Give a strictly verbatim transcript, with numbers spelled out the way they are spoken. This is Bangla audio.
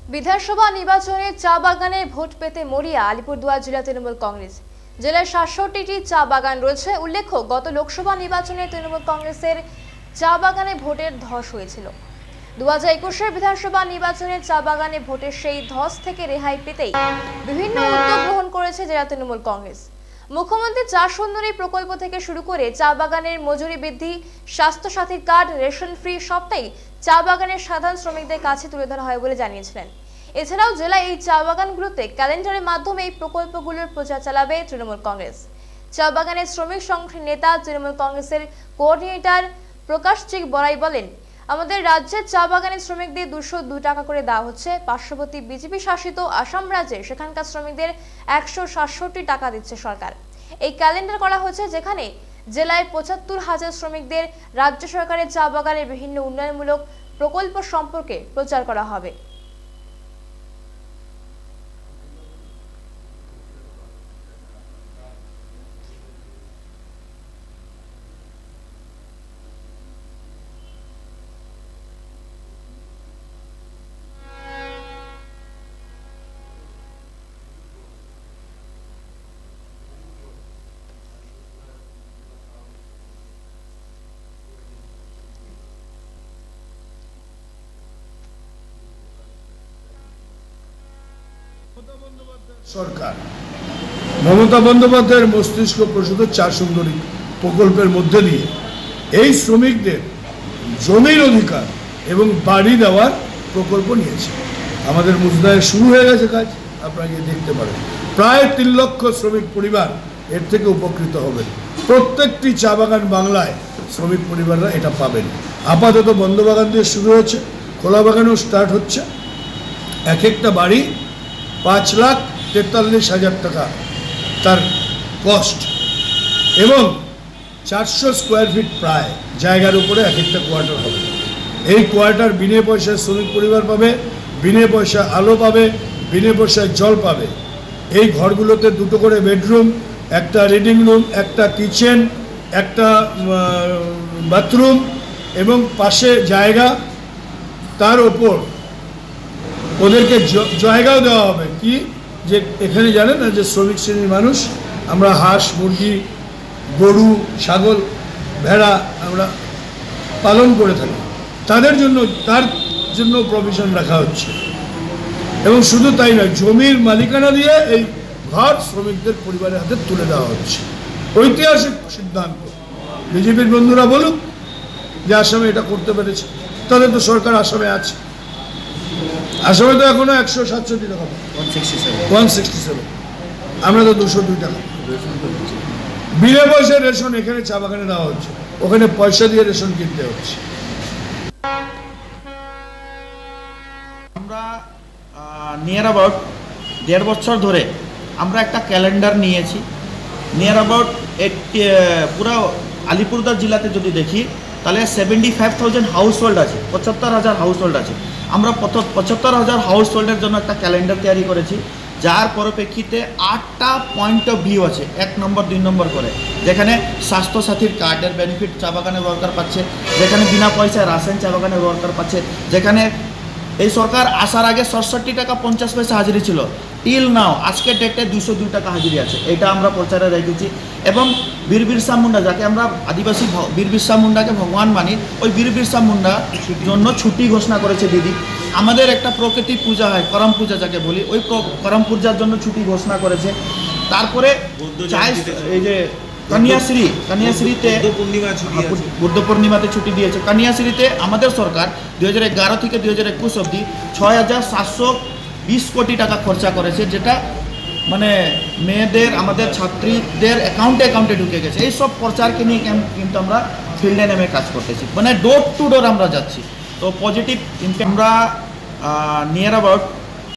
বিধানসভা নির্বাচনে চা বাগানে ভোট পেতে মরিয়া আলিপুরদুয়ার জেলা তৃণমূল কংগ্রেস। জেলায় সাতষট্টিটি চা বাগান রয়েছে। উল্লেখ্য, গত লোকসভা নির্বাচনে তৃণমূল কংগ্রেসের চা বাগানে ভোটের ধস হয়েছিল। দু হাজার একুশের বিধানসভা নির্বাচনে চা বাগানে ভোটের সেই ধস থেকে রেহাই পেতেই বিভিন্ন উদ্যোগ গ্রহণ করেছে জেলা তৃণমূল কংগ্রেস। মুখ্যমন্ত্রী চা সুন্দরী প্রকল্প থেকে শুরু করে চা বাগানের মজুরি বৃদ্ধি, স্বাস্থ্য সাথী কার্ড, রেশন ফ্রি সবটাই চা বাগানের সাধারণ শ্রমিকদের কাছে তুলে ধরা হয় বলে জানিয়েছিলেন। এছাড়াও জেলায় এই চা বাগানগুলোতে ক্যালেন্ডারের মাধ্যমে এই প্রকল্পগুলোর প্রচার চালাবে তৃণমূল কংগ্রেস। চা বাগানের শ্রমিক সংঘের নেতা তৃণমূল কংগ্রেসের কোঅর্ডিনেটর প্রকাশ চিক বড়াই বলেন, আমাদের রাজ্যের চা বাগানের শ্রমিকদের দুশো দু টাকা করে দেওয়া হচ্ছে। পার্শ্ববর্তী বিজেপি শাসিত আসাম রাজ্যে সেখানকার শ্রমিকদের একশো সাতষট্টি টাকা দিচ্ছে সরকার। এই ক্যালেন্ডার করা হচ্ছে, যেখানে জেলায় পঁচাত্তর হাজার শ্রমিকদের রাজ্য সরকারের চা বাগানের বিভিন্ন উন্নয়নমূলক প্রকল্প সম্পর্কে প্রচার করা হবে। সরকার মমতা বন্দ্যোপাধ্যায়ের মস্তিষ্ক প্রসূত চা সুন্দরী প্রকল্পের মধ্যে দিয়ে এই শ্রমিকদের জমির অধিকার এবং বাড়ি দেওয়ার প্রকল্প নিয়েছে। আমাদের মুজদায় শুরু হয়ে গেছে কাজ, আপনারা গিয়ে দেখতে পারেন। প্রায় তিন লক্ষ শ্রমিক পরিবার এর থেকে উপকৃত হবেন। প্রত্যেকটি চা বাগান বাংলায় শ্রমিক পরিবাররা এটা পাবেন। আপাতত বন্ধ বাগান দিয়ে শুরু হয়েছে, খোলা বাগানেও স্টার্ট হচ্ছে। এক একটা বাড়ি পাঁচ লাখ তেতাল্লিশ হাজার টাকা তার কস্ট, এবং চারশো স্কোয়ার ফিট প্রায় জায়গার উপরে এক একটা কোয়ার্টার হবে। এই কোয়ার্টার বিনে পয়সায় শ্রমিক পরিবার পাবে, বিনে পয়সা আলো পাবে, বিনে পয়সায় জল পাবে। এই ঘরগুলোতে দুটো করে বেডরুম, একটা রিডিং রুম, একটা কিচেন, একটা বাথরুম এবং পাশে জায়গা। তার ওপর ওদেরকে জায়গাও দেওয়া হবে, কি যে এখানে জানেন না যে শ্রমিক শ্রেণীর মানুষ আমরা হাঁস, মুরগি, গরু, ছাগল, ভেড়া আমরা পালন করে থাকি, তাদের জন্য তার জন্য প্রভিশন রাখা হচ্ছে। এবং শুধু তাই নয়, জমির মালিকানা দিয়ে এই ঘর শ্রমিকদের পরিবারের হাতে তুলে দেওয়া হচ্ছে। ঐতিহাসিক সিদ্ধান্ত। বিজেপির বন্ধুরা বলুক যে আসামে এটা করতে পেরেছে, তাদের তো সরকার আসামে আছে। আসামে তো এখনো একশো সাতষট্টি টাকা, ওয়ান সিক্সটি সেভেন আমরা তো দুশো দুই টাকা। বিনা পয়সায় রেশন এখানে চা বাগানে দেওয়া হচ্ছে, ওখানে পয়সা দিয়ে রেশন কিনতে হচ্ছে। আমরা নিয়ার অ্যাবাউট দেড় বছর ধরে আমরা একটা ক্যালেন্ডার নিয়েছি। নিয়ার অ্যাবাউট পুরো আলিপুরদুয়ার জেলাতে যদি দেখি তাহলে seventy five thousand household আছে, পঁচাত্তর হাজার হাউস হোল্ড আছে। আমরা পঁচাত্তর হাজার হাউস হোল্ডের জন্য একটা ক্যালেন্ডার তৈরি করেছি, যার পরিপ্রেক্ষিতে আটটা পয়েন্ট অফ ভিউ আছে, এক নম্বর দুই নম্বর করে, যেখানে স্বাস্থ্যসাথীর কার্ডের বেনিফিট চা বাগানের ওয়ার্কার পাচ্ছে, যেখানে বিনা পয়সায় রাশন চা বাগানের ওয়ার্কার পাচ্ছে, যেখানে এই সরকার আসার আগে সাতষট্টি টাকা পঞ্চাশ পয়সা হাজিরি ছিল, টিল নাও আজকের ডেটে দুশো দুই টাকা হাজিরি আছে। এটা আমরা প্রচারে রেখেছি। এবং বীর বিরসা মুন্ডা, যাকে আমরা আদিবাসী বীর বিরসা মুন্ডাকে ভগবান মানি, ওই বীর বিরসা মুন্ডা জন্য ছুটি ঘোষণা করেছে দিদি। আমাদের একটা প্রকৃতি পূজা হয়, করম পূজা যাকে বলি, ওই করম পূজার জন্য ছুটি ঘোষণা করেছে। তারপরে এই যে কন্যাশ্রী, কন্যাশ্রীতে বুদ্ধ পূর্ণিমাতে ছুটি দিয়েছে। কন্যাশ্রীতে আমাদের সরকার দুই হাজার এগারো থেকে দুই হাজার একুশ অব্দি ছয় হাজার সাতশো বিশ কোটি টাকা খরচা করেছে, যেটা মানে মেয়েদের, আমাদের ছাত্রীদের অ্যাকাউন্টে অ্যাকাউন্টে ঢুকে গেছে। এই সব প্রচারকে নিয়ে কিন্তু আমরা ফিল্ডে নেমে কাজ করতেছি, মানে ডোর টু ডোর আমরা যাচ্ছি। তো পজিটিভ ইম্প্যাক্ট। আমরা নিয়ার অ্যাবাউট